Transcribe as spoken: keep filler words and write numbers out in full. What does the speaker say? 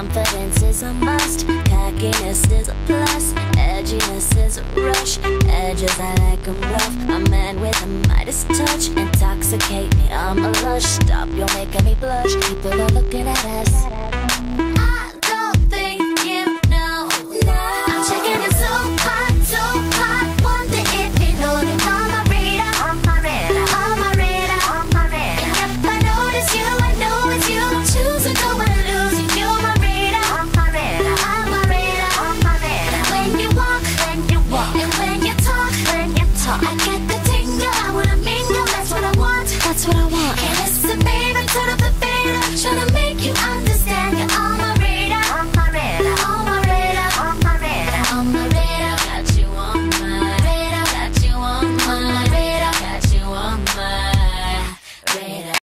Confidence is a must, cockiness is a plus, edginess is a rush, edges I like 'em rough. A man with a Midas touch, intoxicate me, I'm a lush. Stop, you're making me blush, people are looking at us.